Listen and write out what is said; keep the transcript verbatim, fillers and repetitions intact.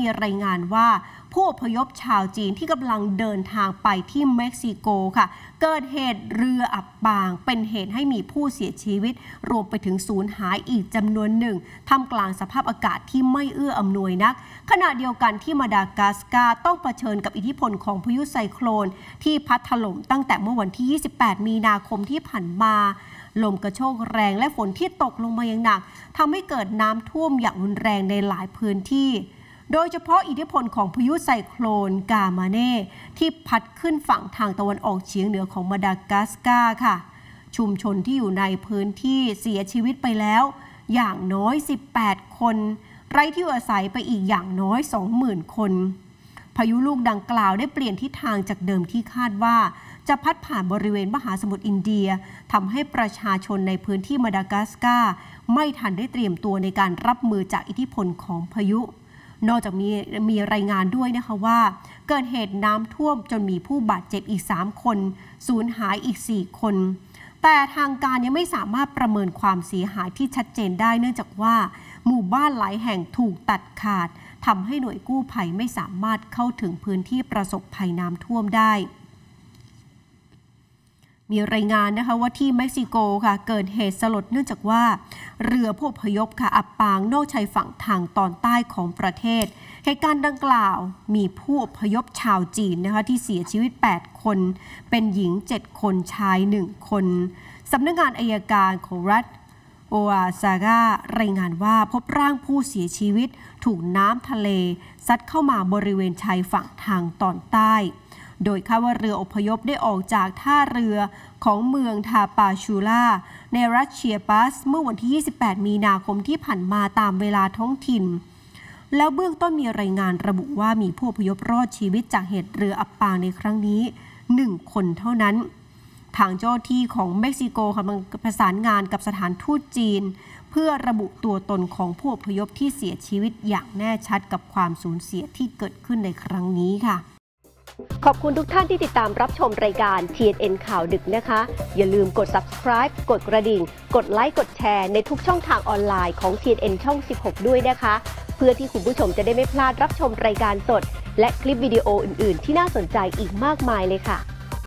มีรายงานว่าผู้อพยพชาวจีนที่กำลังเดินทางไปที่เม็กซิโกค่ะเกิดเหตุเรืออับปางเป็นเหตุให้มีผู้เสียชีวิตรวมไปถึงสูญหายอีกจำนวนหนึ่งท่ามกลางสภาพอากาศที่ไม่เอื้ออำนวยนักขณะเดียวกันที่มาดากัสการ์ต้องเผชิญกับอิทธิพลของพายุไซโคลนที่พัดถล่มตั้งแต่เมื่อวันที่ยี่สิบแปดมีนาคมที่ผ่านมาลมกระโชกแรงและฝนที่ตกลงมาอย่างหนักทำให้เกิดน้ำท่วมอย่างรุนแรงในหลายพื้นที่โดยเฉพาะอิทธิพลของพายุไซโคลนกามาเน่ที่พัดขึ้นฝั่งทางตะวันออกเฉียงเหนือของมาดากัสการ์ค่ะชุมชนที่อยู่ในพื้นที่เสียชีวิตไปแล้วอย่างน้อยสิบแปดคนไร้ที่อยู่อาศัยไปอีกอย่างน้อย สองหมื่น คนพายุลูกดังกล่าวได้เปลี่ยนทิศทางจากเดิมที่คาดว่าจะพัดผ่านบริเวณมหาสมุทรอินเดียทำให้ประชาชนในพื้นที่มาดากัสการ์ไม่ทันได้เตรียมตัวในการรับมือจากอิทธิพลของพายุนอกจากมีมีรายงานด้วยนะคะว่าเกิดเหตุน้ำท่วมจนมีผู้บาดเจ็บอีกสามคนสูญหายอีกสี่คนแต่ทางการยังไม่สามารถประเมินความเสียหายที่ชัดเจนได้เนื่องจากว่าหมู่บ้านหลายแห่งถูกตัดขาดทำให้หน่วยกู้ภัยไม่สามารถเข้าถึงพื้นที่ประสบภัยน้ำท่วมได้มีรายงานนะคะว่าที่เม็กซิโกค่ะเกิดเหตุสลดเนื่องจากว่าเรือผู้อพยพค่ะอับปางนอกชายฝั่งทางตอนใต้ของประเทศเหตุการณ์ดังกล่าวมีผู้อพยพชาวจีนนะคะที่เสียชีวิตแปดคนเป็นหญิงเจ็ดคนชายหนึ่งคนสำนักงานอัยการของรัฐโออาซาการารายงานว่าพบร่างผู้เสียชีวิตถูกน้ำทะเลซัดเข้ามาบริเวณชายฝั่งทางตอนใต้โดยคาดว่าเรืออพยพได้ออกจากท่าเรือของเมืองทาปาชูล่าในรัฐเชียปัสเมื่อวันที่ยี่สิบแปดมีนาคมที่ผ่านมาตามเวลาท้องถิ่นแล้วเบื้องต้นมีรายงานระบุว่ามีผู้อพยพรอดชีวิตจากเหตุเรืออับปางในครั้งนี้หนึ่งคนเท่านั้นทางเจ้าหน้าที่ของเม็กซิโกกำลังประสานงานกับสถานทูตจีนเพื่อระบุตัวตนของผู้อพยพที่เสียชีวิตอย่างแน่ชัดกับความสูญเสียที่เกิดขึ้นในครั้งนี้ค่ะขอบคุณทุกท่านที่ติดตามรับชมรายการ ที เอ็น เอ็น ข่าวดึกนะคะอย่าลืมกด ซับสไครบ์ กดกระดิ่งกดไลค์กดแชร์ในทุกช่องทางออนไลน์ของ ที เอ็น เอ็น ช่องสิบหกด้วยนะคะเพื่อที่คุณผู้ชมจะได้ไม่พลาดรับชมรายการสดและคลิปวิดีโออื่นๆที่น่าสนใจอีกมากมายเลยค่ะ